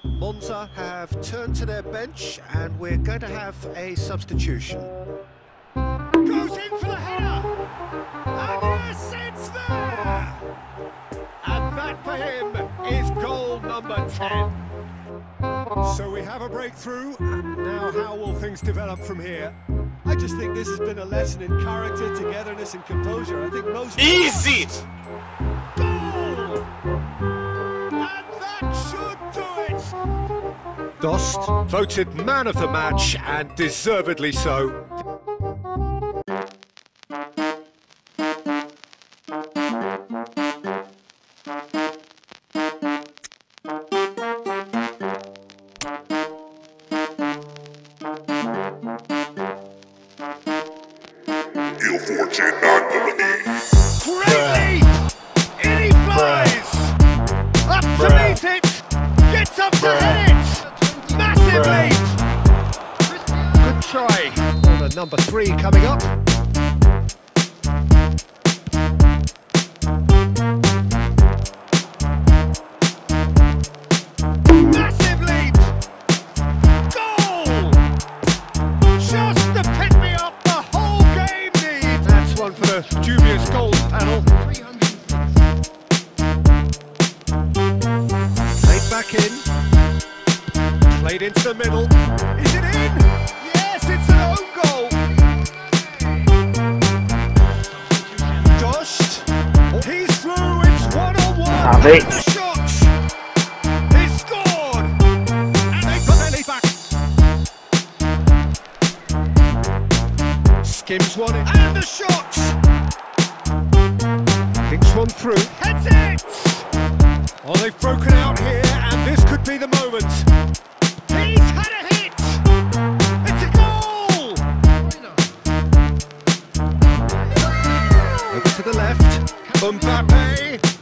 Monza have turned to their bench and we're going to have a substitution. Goes in for the header! And yes, it's there! And that for him is goal number 10. So we have a breakthrough. Now how will things develop from here? I just think this has been a lesson in character, togetherness and composure. I think most... Easy! Goal! And that should do it! B.DOST voted man of the match and deservedly so. Great leap! In he flies! Up to meet it! Gets up to hit it! Massive leap! Good try. Corner number 3 coming up. Massive leap! Goal! Just the pick-me-up the whole game needs! That's one for the dubious goals panel. Played back in. Played into the middle. Is it in? Yes, it's an own goal! B.DOST. He's through, it's 1-on-1! Have it. The shot! He scored! And they put their lead back! Skims one in. And the shot! Thinks one through. Heads it! Oh, they've broken out here, and this could be the moment. He's had a hit! It's a goal! Over to the left. Mbappe.